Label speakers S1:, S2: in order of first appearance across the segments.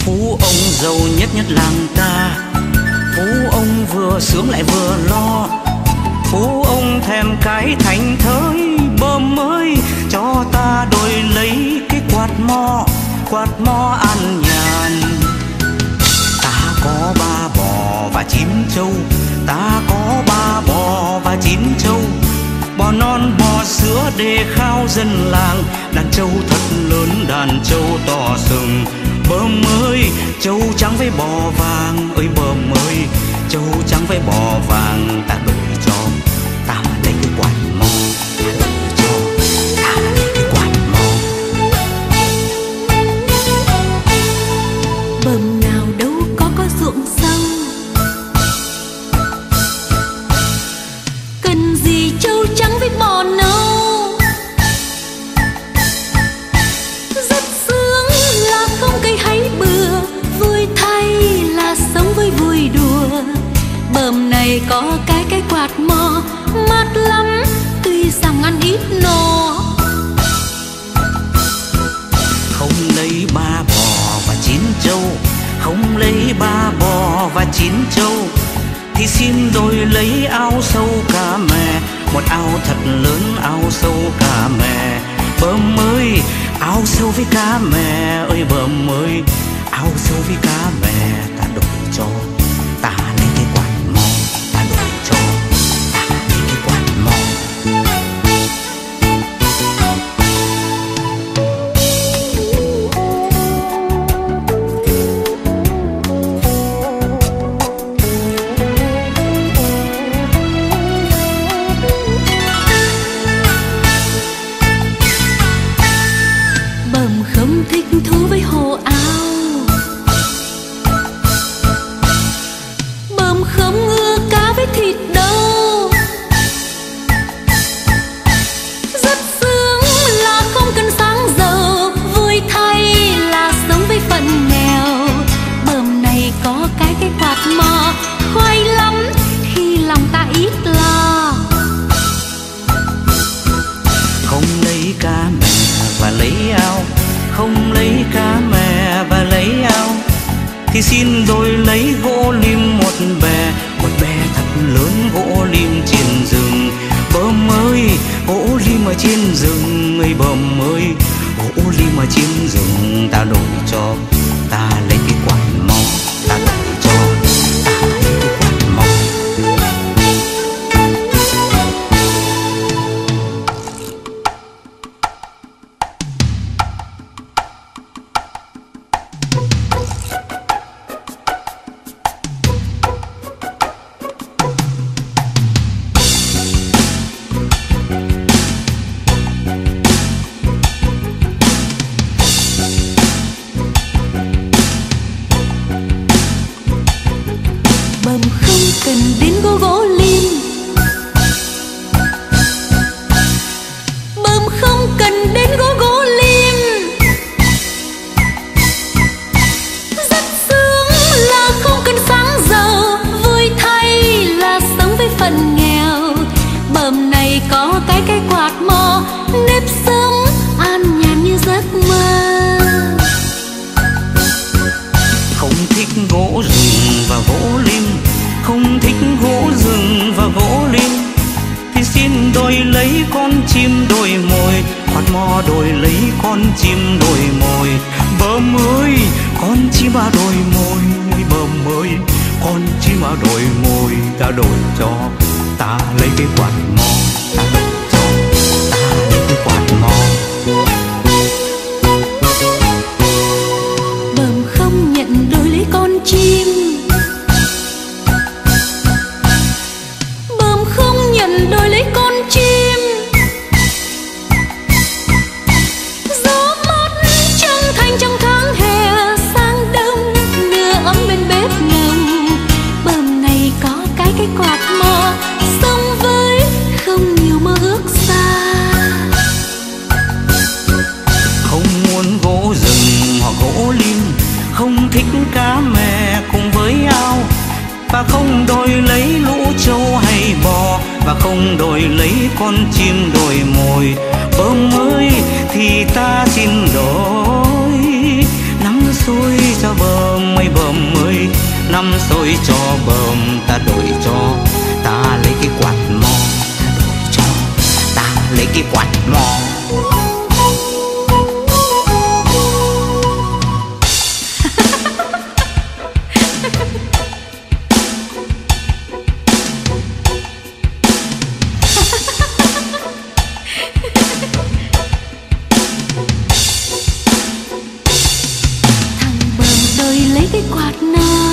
S1: Phú ông giàu nhất nhất làng ta, phú ông vừa sướng lại vừa lo. Phú ông thèm cái thành thới bơm mới, cho ta đổi lấy cái quạt mo ăn nhàn. Ta có 3 bò và 9 trâu, ta có 3 bò và 9 trâu. Bò non bò sữa để khao dân làng, đàn trâu thật lớn đàn trâu to sừng. Bơm ơi trâu trắng với bò vàng, ơi bơm ơi trâu trắng với bò vàng. Ta đổi cho, ta lấy cái quạt mo, ta đổi cho, ta lấy cái quạt mo.
S2: Bơm nào đâu có ruộng sâu, cần gì trâu trắng với bò nâu. Rất sướng là không cây hay bừa, vui thay là sống với vui đùa. Bơm này có cái quạt mo mát lắm, tuy rằng ăn ít no.
S1: Không lấy 3 bò và 9 trâu, không lấy 3 bò và 9 trâu, thì xin đổi lấy ao sâu cá mè, một ao thật lớn ao sâu cá mè. Bơm ơi ao sâu với cá mè, ơi bơm ơi ao sâu với cá mè. Ta đổi cho, ta lấy cái quạt mo, ta đổi cho, ta lấy cái quạt mo.
S2: Bơm không thích thú với hồ ao, bơm không ưa cá với thịt đâu. Rất sướng là không cần sáng giờ, vui thay là sống với phận nghèo. Bơm này có cái quạt mo khoai lắm, khi lòng ta ít lo.
S1: Không lấy cá mè và lấy ao, không lấy cá mè và lấy ao, thì xin đổi lấy gỗ lim một bè thật lớn gỗ lim trên rừng. Bơm ơi gỗ lim ở trên rừng, ơi bơm ơi gỗ lim ở trên rừng. Ta đổi cho, ta lấy cái quạt mo, ta đổi cho, ta lấy cái quạt mo.
S2: Bơm không cần đến gỗ lim, bơm không cần đến gỗ lim. Rất sướng là không cần sáng giờ, vui thay là sống với phận nghèo. Bơm này có cái quạt mo, nếp sống an nhàn như giấc mơ.
S1: Không thích gỗ rừng và gỗ lim, không thích gỗ rừng và gỗ lim, thì xin đổi lấy con chim đổi mồi, quạt mo đổi lấy con chim đổi mồi. Bơm ơi con chim à đổi mồi, bơm ơi con chim à đổi mồi. Ta đổi cho, ta lấy cái quạt mo, ta đổi cho, ta lấy cái quạt mo.
S2: Bơm không nhận đổi lấy con chim, bơm không nhận đổi lấy con chim. Gió mát chân thành trong tháng hè sang đông, đưa ấm bên bếp ngầm. Bơm này có cái quạt mo, sống với không nhiều mơ ước xa.
S1: Không muốn gỗ rừng hoặc gỗ lim, không thích cá mè cùng với ao, và không đổi lấy lũ trâu hay bò, và không đổi lấy con chim đổi mồi. Bơm ơi thì ta xin đổi nắng xuôi cho bờ năm xôi cho bờm ta đổi cho, ta lấy cái quạt mo ta đổi cho, ta lấy cái quạt mo.
S2: Lấy cái quạt na,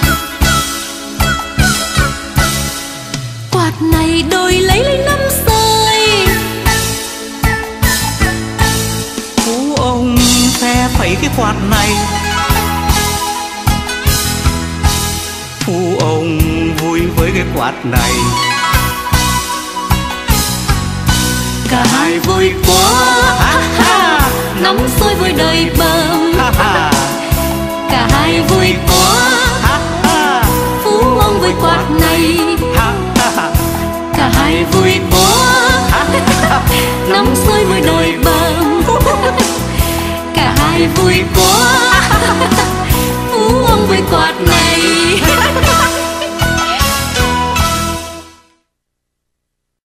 S2: quạt này đôi lấy năm sơi.
S1: Phú ông phe phẩy cái quạt này, phú ông vui với cái quạt này.
S2: Cả hai vui quá, ha ha, nắm xôi vui đời bờm. Cả hai vui quá, phú ông vui quạt này. Cả hai vui quá, nắm xôi vui đời bờm. Cả hai vui quá, phú ông vui quạt này.